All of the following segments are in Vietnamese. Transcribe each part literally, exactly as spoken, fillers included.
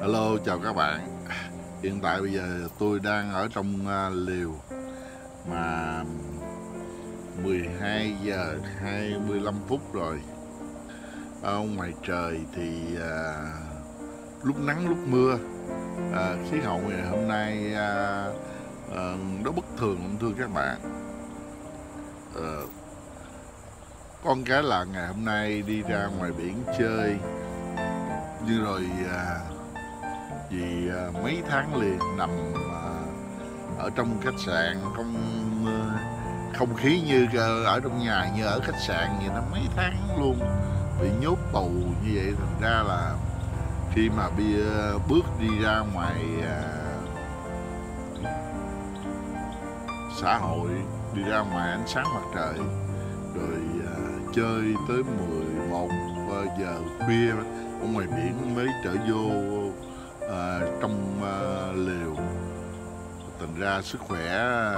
Hello, chào các bạn. Hiện tại bây giờ tôi đang ở trong uh, liều mà mười hai giờ hai mươi lăm phút rồi. Ở ngoài trời thì uh, lúc nắng lúc mưa. Uh, khí hậu ngày hôm nay uh, uh, nó bất thường lắm thưa các bạn. Uh, con cái là ngày hôm nay đi ra ngoài biển chơi như rồi uh, vì uh, mấy tháng liền nằm uh, ở trong khách sạn, không uh, không khí như uh, ở trong nhà, như ở khách sạn vậy nó mấy tháng luôn, bị nhốt tù như vậy. Thành ra là khi mà bị uh, bước đi ra ngoài uh, xã hội, đi ra ngoài ánh sáng mặt trời rồi uh, chơi tới mười một giờ khuya ở ngoài biển mới trở vô À, trong à, liều, thành ra sức khỏe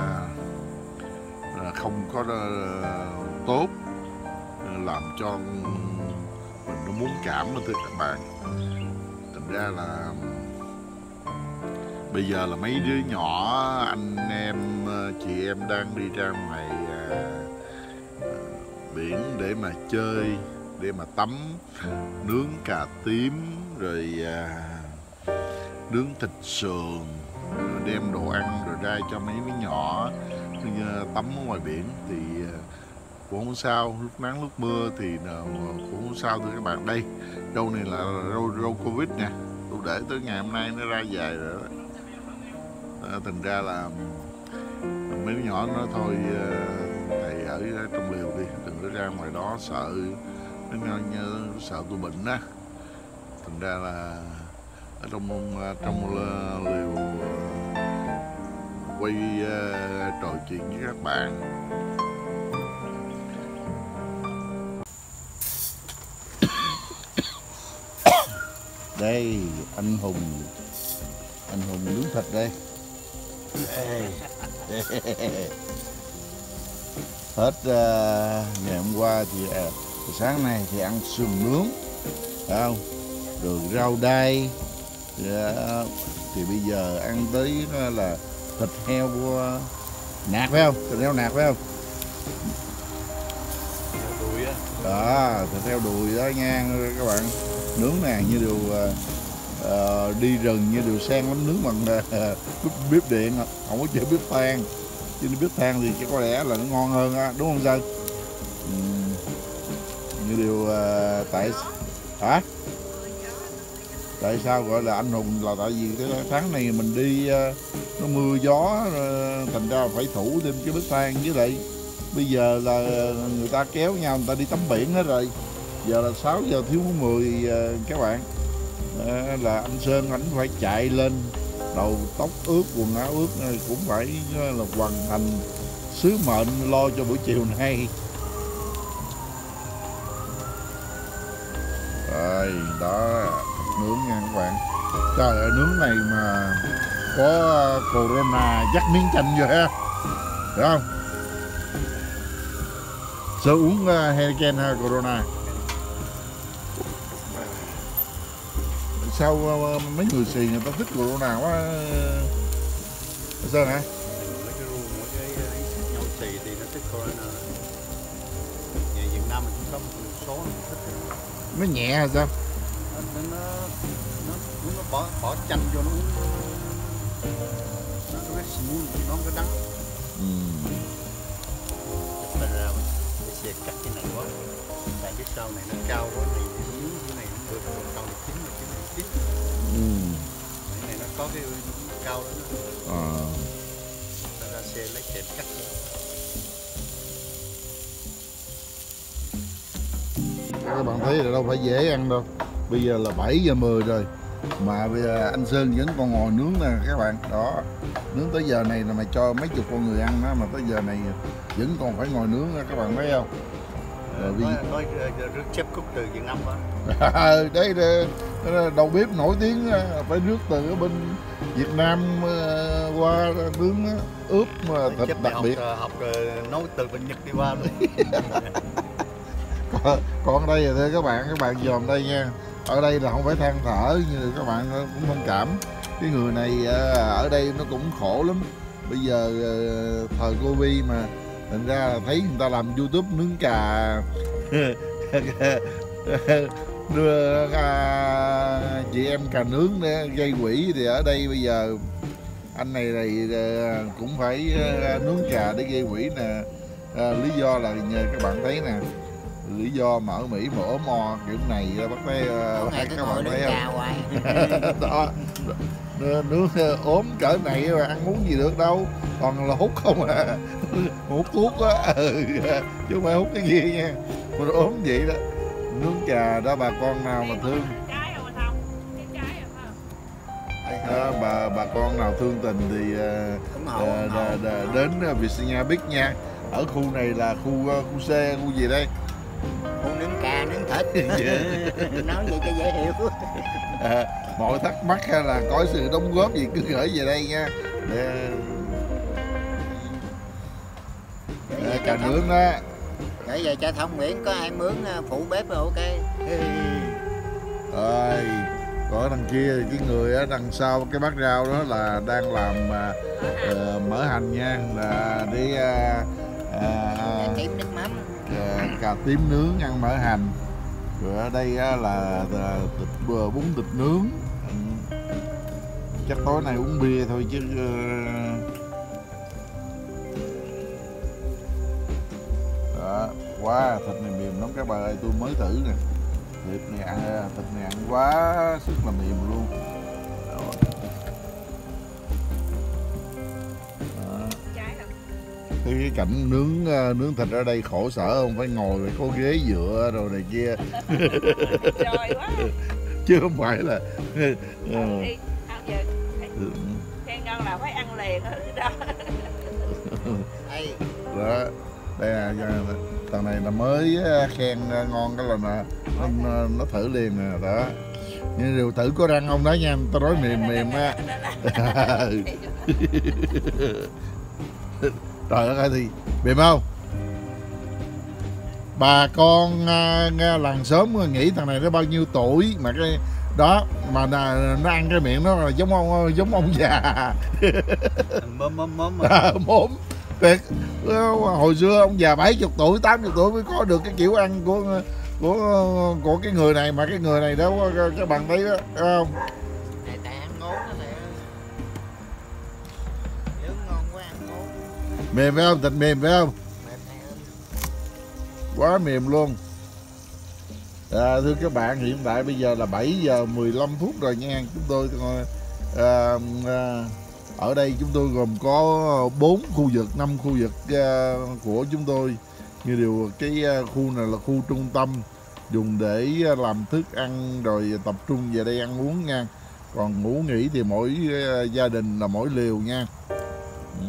à, không có à, tốt, làm cho mình nó muốn cảm đó thưa các bạn. Thành ra là bây giờ là mấy đứa nhỏ, anh em, chị em đang đi ra ngoài à, biển để mà chơi, để mà tắm, nướng cà tím, rồi à, nướng thịt sườn, đem đồ ăn rồi ra cho mấy đứa nhỏ tắm ở ngoài biển. Thì cũng không sao, lúc nắng lúc mưa thì cũng không sao thưa các bạn. Đây, râu này là râu, râu Covid nè, tôi để tới ngày hôm nay nó ra dài rồi đó. À, thành ra là mấy đứa nhỏ nó thôi, thầy ở trong liều đi, đừng có ra ngoài đó sợ nó sợ tôi bệnh á. Thành ra là ở trong trong liều quay uh, trò chuyện với các bạn. Đây anh Hùng, anh Hùng nướng thịt đây. Đây. Hết uh, ngày hôm qua thì uh, sáng nay thì ăn sườn nướng, phải không? Rồi rau đay. Yeah. Thì bây giờ ăn tới là thịt heo nạc, phải không? Thịt heo nạc, phải không? Đùi á. Đó, thịt heo đùi đó nha các bạn. Nướng nè, như điều uh, đi rừng như điều sang lắm, nướng bằng uh, bếp điện, không có chơi bếp than. Chứ bếp than thì có lẽ là nó ngon hơn á, đúng không Sơn? Uhm, như điều uh, tại hả? Tại sao gọi là anh hùng là tại vì cái tháng này mình đi nó mưa gió, thành ra phải thủ thêm cái bếp than. Với lại bây giờ là người ta kéo nhau, người ta đi tắm biển hết rồi, giờ là sáu giờ thiếu mười các bạn. À, là anh Sơn ảnh phải chạy lên, đầu tóc ướt, quần áo ướt, cũng phải là hoàn thành sứ mệnh lo cho buổi chiều nay. Rồi đó, nướng nha các bạn. Trời ơi, nướng này mà có corona dắt miếng chanh vô ha, được không? Sơ uống uh, Heineken hay corona? Sao uh, mấy người xì người ta thích corona quá Sơn hả? Mấy cái ru, mấy cái nhau xì thì nó thích corona. Nhà Việt Nam mình cũng có một số nó thích. Nó nhẹ hay sao? Nó nó nó, nó bỏ bỏ chanh vô nó uống, nó nó smooth, nó không có đắng. Ừ. Thật ra ra cái xe cắt cái này quá, tại cái sau này nó cao quá, này miếng cái này nó được cao được chín rồi, cái này chín. Ừ. Cái này nó có cái cao đó. Ờ. Thật ra xe lấy kẹp cắt vô. Các bạn thấy là đâu phải dễ ăn đâu. Bây giờ là bảy giờ mười rồi mà bây giờ anh Sơn vẫn còn ngồi nướng nè các bạn. Đó, nướng tới giờ này là mày cho mấy chục con người ăn đó, mà tới giờ này vẫn còn phải ngồi nướng đó, các bạn thấy không? Rồi Nói, vì... nói rước chef cook từ Việt Nam quá. Đấy, đầu bếp nổi tiếng phải rước từ ở bên Việt Nam qua nướng ướp mà thịt đặc học, biệt. Học nấu từ bên Nhật đi qua luôn. Còn đây là thưa các bạn, các bạn dòm đây nha. ở đây là không phải than thở, như các bạn cũng thông cảm. Cái người này ở đây nó cũng khổ lắm. Bây giờ thời Covid mà, thành ra là thấy người ta làm YouTube nướng cà đưa à, chị em cà nướng để gây quỹ, thì ở đây bây giờ anh này này cũng phải nướng cà để gây quỹ nè. À, lý do là nhờ các bạn thấy nè, lý do mà ở Mỹ mà ốm o kiểu này bắt thấy bắt các bạn thấy không? Đó, nướng ốm cỡ này mà ăn uống gì được đâu, còn là hút không à, hút thuốc á, ừ, chứ không phải hút cái gì nha, mà ốm vậy đó. Nướng cà đó, bà con nào mà thương đó, bà bà con nào thương tình thì uh, uh, uh, đến Vietnam Beach nha. Ở khu này là khu khu C, khu gì đây? Khu nướng cà, nướng thịt. Nói vậy cho dễ hiểu. À, mọi thắc mắc hay là có sự đóng góp gì cứ gửi về đây nha. Để... Để cà nướng đó. Gửi về cho Thông Nguyễn, có ai mướn phụ bếp rồi ok. Rồi, ở đằng kia cái người ở đằng sau cái bát rau đó là đang làm uh, mỡ hành nha, là đi uh, uh, tím nước mắm, uh, cà tím nướng ăn mỡ hành. Rồi ở đây uh, là uh, thịt bò bún thịt nướng. Ừ. Chắc tối nay uống bia thôi chứ. Uh... Đó, quá thịt này mềm lắm các bạn ơi, tôi mới thử nè. Thịt này ăn, thịt này ăn quá sức là mềm luôn. Đó. Cái, cái cảnh nướng nướng thịt ở đây khổ sở không, phải ngồi phải có ghế dựa rồi này kia. Trời quá. Chứ không phải là khen ngon là phải ăn liền đó. Đó, đây là thằng này là mới khen ngon cái là nó, nó, nó thử liền nè đó. Nhưng điều thử có răng không đó nha, tao nói mềm mềm á. Trời đất ơi, thì mềm không? Bà con uh, làng xóm nghĩ thằng này nó bao nhiêu tuổi mà cái đó mà nó ăn cái miệng nó là giống ông giống ông già. Mớm mớm mớm. Mớm. Tuyệt. Hồi xưa ông già bảy mươi tuổi, tám mươi tuổi mới có được cái kiểu ăn của của của cái người này, mà cái người này đó các bạn thấy đó, không? Này tại ăn ngốn đó nè. Nướng ngon quá ăn ngốn. Mềm phải không? Thịt mềm phải không? Mềm này ơi. Quá mềm luôn. À, thưa các bạn, hiện tại bây giờ là bảy giờ mười lăm phút rồi nha. Chúng tôi à, à, ở đây chúng tôi gồm có bốn khu vực, năm khu vực uh, của chúng tôi. Như điều cái uh, khu này là khu trung tâm, dùng để làm thức ăn rồi tập trung về đây ăn uống nha. Còn ngủ nghỉ thì mỗi uh, gia đình là mỗi liều nha. Ừ.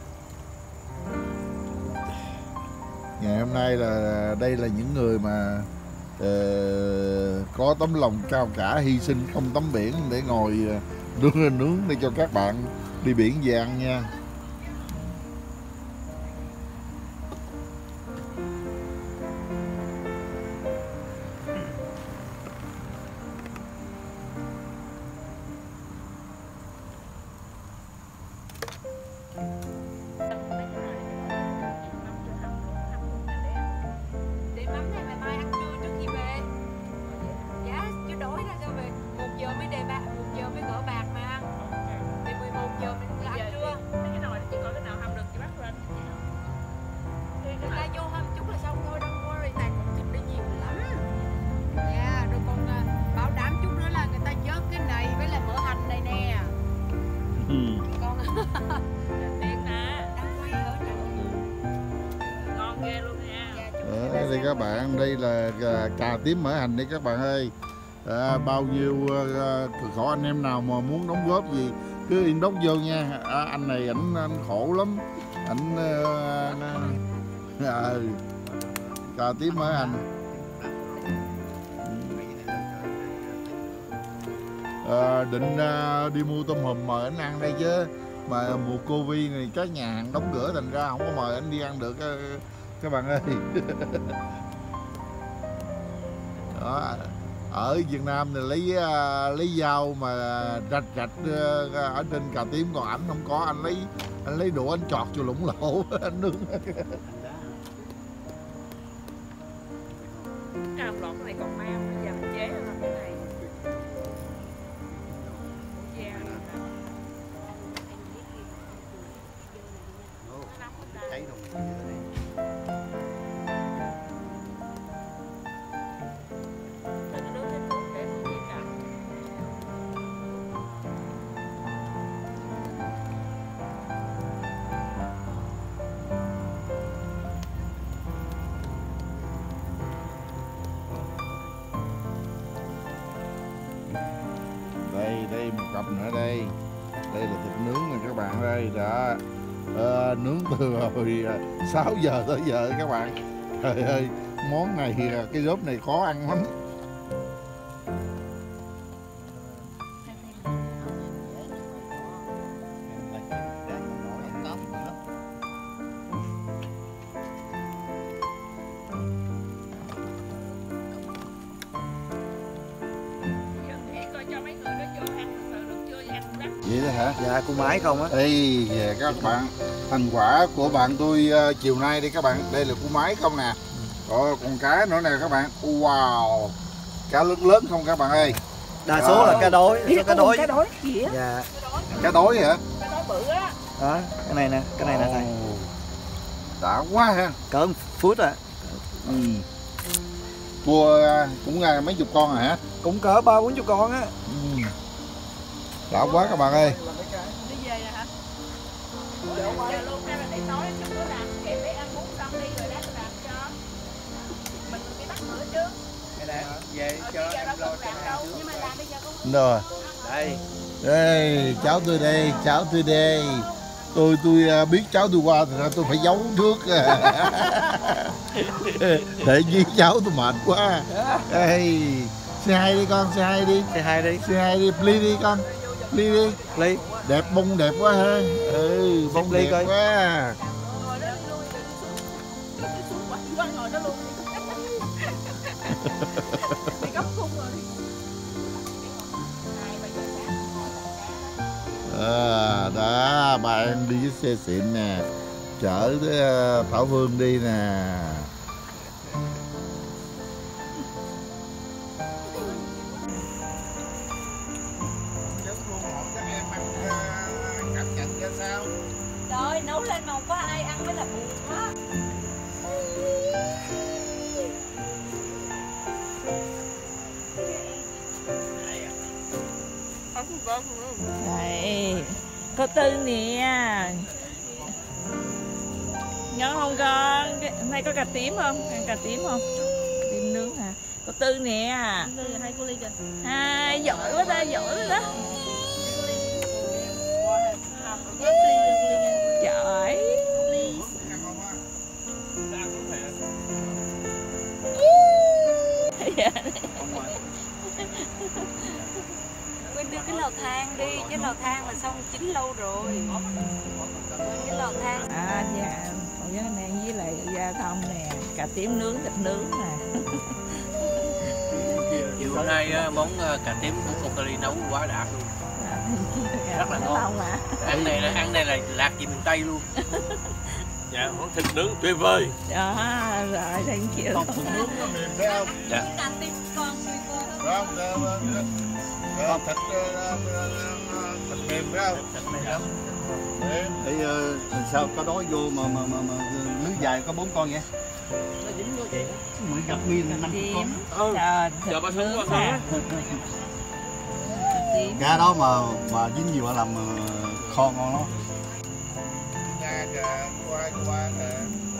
Ngày hôm nay là đây là những người mà uh, có tấm lòng cao cả, hy sinh không tắm biển để ngồi uh, nướng nướng để cho các bạn đi biển về ăn nha. Đây các bạn, đây là cà tím mỡ hành đây các bạn ơi. À, bao nhiêu uh, cửa khổ anh em nào mà muốn đóng góp gì cứ inbox vô nha. À, anh này ảnh, anh khổ lắm, ảnh uh, à, cà tím mỡ hành. À, định uh, đi mua tôm hùm mời anh ăn đây chứ, mà mùa Covid này các nhà hàng đóng cửa thành ra không có mời anh đi ăn được uh, các bạn ơi. Đó, Ở Việt Nam thì lấy lấy dao mà rạch rạch ở trên cà tím, còn ảnh không có, anh lấy anh lấy đũa anh chọt cho lủng lỗ anh nướng. Cam lọt cái này còn mau, bây giờ mình chế ra cái này. Thấy rồi. Đây, đây một cặp nữa đây. Đây là thịt nướng này các bạn đây, đã à, nướng từ hồi sáu giờ tới giờ các bạn. Trời ơi, món này, cái rốt này khó ăn lắm. Vậy đó hả? Dạ, cua máy không á. Đây về các bạn, thành quả của bạn tôi uh, chiều nay đi các bạn. Đây là cua máy không nè. Rồi còn cá nữa nè các bạn. Wow, cá lớn lớn không các bạn ơi. Đa số là cá đối, số cá đối. Cá đối gì á? Dạ. Cá đối hả? Cá đối bự á. Đó, cái này nè, cái này nè thầy. Đã quá ha. Cỡ phút à. Ừ. Cua cũng uh, mấy chục con rồi hả? Cũng cỡ ba bốn chục con á. Ừ. Đã quá các bạn ơi. Đi về rồi hả? Giờ luôn hay là để nói chúng nó làm kèm để ăn bún xong đi rồi lát làm cho. Mình đi bắt nữa chứ. Cái này về cho em lo cho đâu, nhưng mà làm bây giờ cũng rồi. đây. Đây, cháu tôi đây, cháu tôi đây. Tôi tôi biết cháu tôi qua thì tôi phải giấu trước. Để với cháu tôi mệt quá. Đây, xe hai đi con, xe hai đi. Xe hai đi. Xe hai đi, Pli đi con. Pli đi. Ly. Đẹp, bông đẹp quá ha. Ừ, bông Ly đẹp coi. quá. ngồi đó luôn, đi xuống quanh quanh ngồi đó luôn. Đi góc khung rồi. À, đó, ba em đi với xe xịn nè. Chở tới Thảo Phương đi nè. Trời, nấu lên mà không có ai ăn mới là buồn quá. Đây, cô Tư nè. Ngon không con? Hôm nay có cà tím không? Ăn cà tím không? Tím nướng hả? Cô Tư nè. Hai cô Ly kìa. Hai, giỏi quá ta, giỏi quá đó. Giỏi. Quên đưa cái lò than đi, cái lò than là xong chín lâu rồi. Cái lò than. À dạ, còn cái này với lại da thông nè, cà tím nướng, thịt nướng nè. Chiều hôm nay món cà tím của cô Kelly nấu quá đã luôn. Rất là ngon. Mà. Ăn này là ăn này là lạc gì miền Tây luôn. Dạ, món thịt nướng tuyệt vời. Đó, rồi thank you. Còn thịt nướng nó mềm phải không? Dạ. Cà tím con nuôi con. Không, không, thịt thịt mềm phải không? Thịt này lắm. Mềm. Thì uh, sao có đói vô mà mà mà, mà lưới dài có bốn con vậy? Nó dính vô vậy. Mới gặp miên năm con. Ừ. Giờ ba xuống con nè. Cá đó mà mà dính nhiều làm kho ngon lắm. Nhà kìa, qua qua kìa.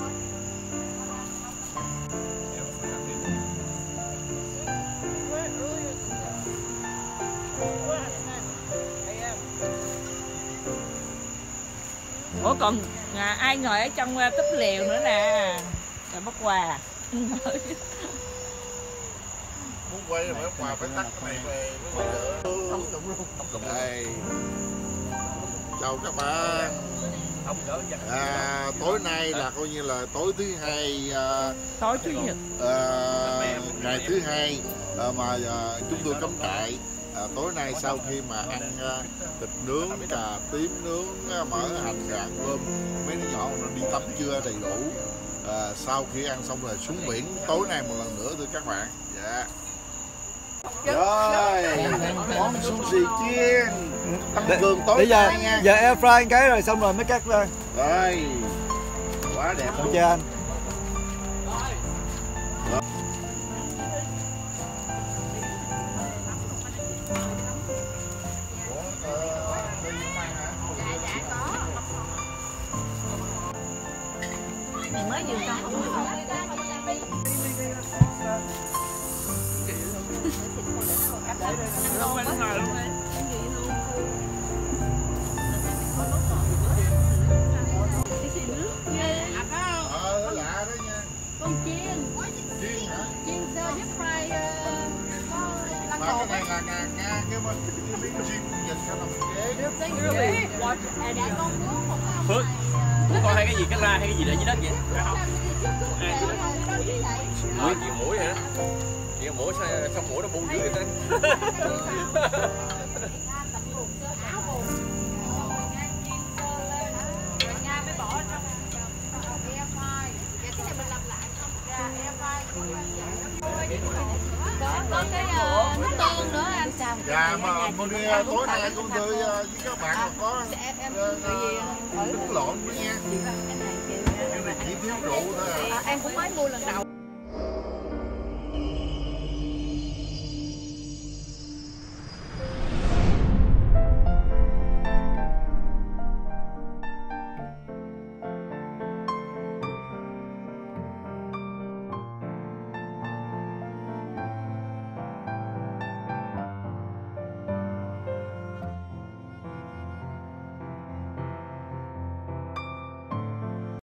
Ủa còn à, ai ngồi ở trong uh, túp lều nữa nè. Rồi bắt quà. Muốn quay rồi phải quà phải tắt cái này về mới được. Không đụng luôn. Không đụng. Đây. Chào các bạn. À, tối nay là coi như là tối thứ hai, à, Tối chủ nhật. à, ngày thứ hai à, mà à, chúng tôi cắm trại. À, tối nay sau khi mà ăn à, thịt nướng, cà tím nướng, à, mỡ hành, rạng cơm, mấy đứa nhỏ nó đi tắm trưa đầy đủ. À, sau khi ăn xong rồi xuống biển tối nay một lần nữa thưa các bạn. Dạ. Rồi, món sushi chiên tăng cường tối Bây giờ nay nha. giờ air fry cái rồi xong rồi mới cắt ra. Rồi, quá đẹp Ok luôn. anh. Mày mới vừa xong không được. Luôn anh ngồi luôn đi. Ờ, lạ đó nha. Con chiên. Chiên hả? Chiên sơ với fry uh, Mà cái này là ngà nga cái mà cái miếng chiên nhìn sao làm kế. Phước, Phước coi hai cái gì, cái la hay cái gì để dưới đất vậy? Mũi, chuyện mũi hả? Chuyện mũi sao, sao mũi nó bu dưới người ta? Có cái uh, nước tương nữa anh. Dạ mà Moni tối nay con thưa với các bạn là có bún lộn nữa nha. Cái này chỉ thiếu rượu thôi à. Em cũng mới mua lần đầu.